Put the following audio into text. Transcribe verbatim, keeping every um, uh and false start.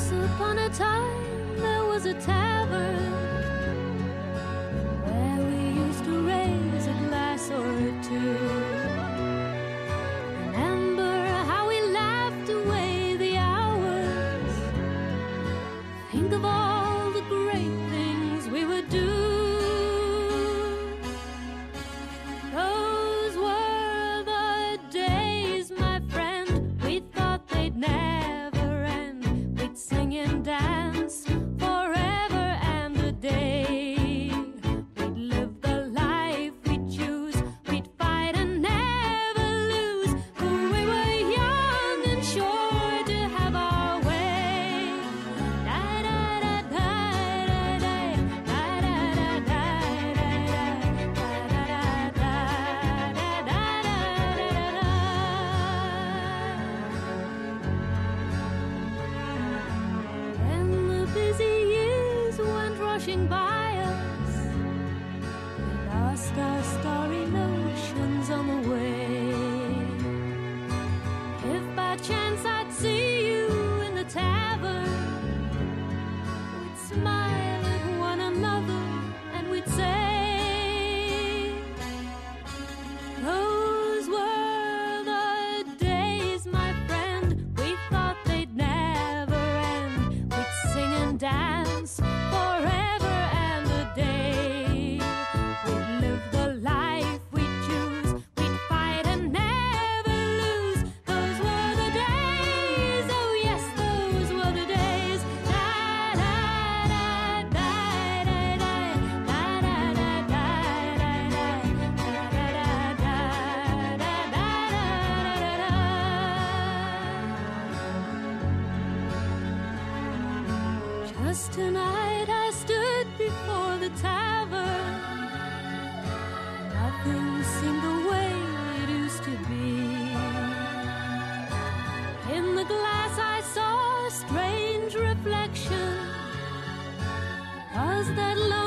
Once upon a time there was a tavern where we used to raise a glass or two. Remember how we laughed away the hours. Think of all the great things we would do. Those were the days, my friend, we thought they'd never end. We'd sing and dance forever and a day. We'd live the life we'd choose. We'd fight and never lose. For we were young and sure to have our way. Da da da da da da da da da Then the busy years went rushing by us. We lost our starry notions on the way. If by chance I'd see you in the tavern, we'd smile at one another and we'd say, those were the days, my friend, we thought they'd never end. We'd sing and dance forever and a day. We'd live the life we'd choose. We'd fight and never lose. Those were the days, oh yes, those were the days. Da da da da da da da da da da Just tonight I stood before the tavern. Nothing seemed the way it used to be. In the glass I saw a strange reflection. Was that love?